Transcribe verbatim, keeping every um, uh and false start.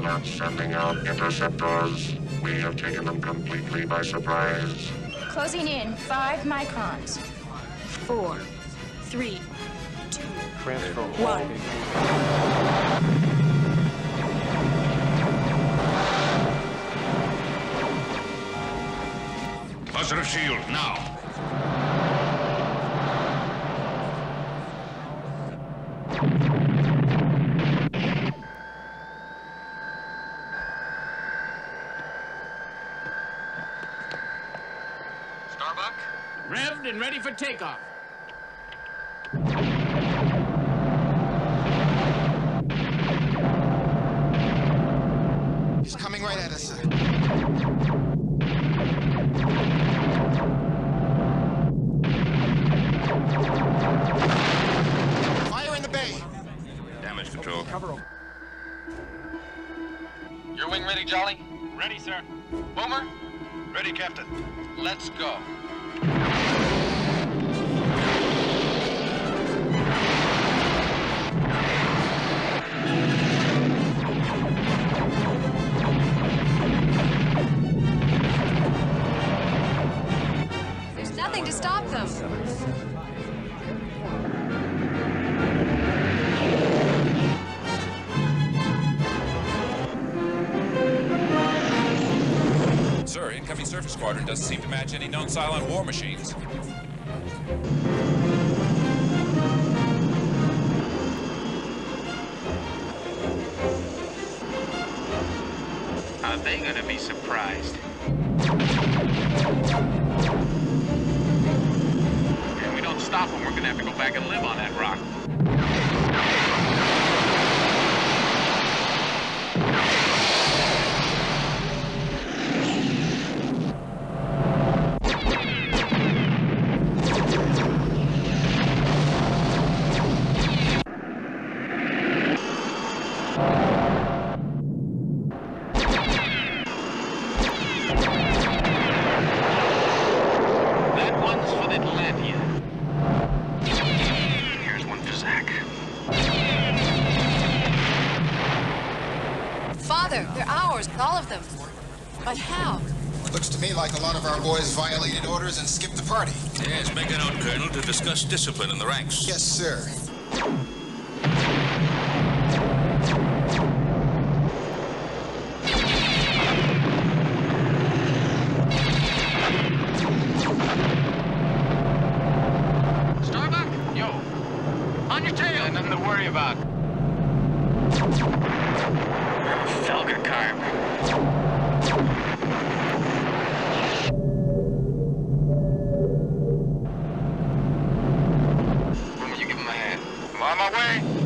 not sending out interceptors. We have taken them completely by surprise. Closing in five microns. Four, three, two, Transfer one. Positive shield, now. Starbuck? Revved and ready for takeoff. He's coming right at us, sir. Fire in the bay. Damage control. Cover him. Your wing ready, Jolly? Ready, sir. Boomer? Ready, Captain. Let's go. There's nothing to stop them. Sir, incoming surface squadron doesn't seem to match any known Cylon war machines. Are they gonna be surprised? If we don't stop them, we're gonna have to go back and live on that rock. That one's for the Atlantean. Here's one for Zach. Father, they're ours, all of them. But how? Looks to me like a lot of our boys violated orders and skipped the party. Yes, make a note, Colonel, to discuss discipline in the ranks. Yes, sir. Starbuck? Yo, on your tail. Yeah, nothing to worry about. Felga carb. Boomer, you give him a hand. I'm on my way.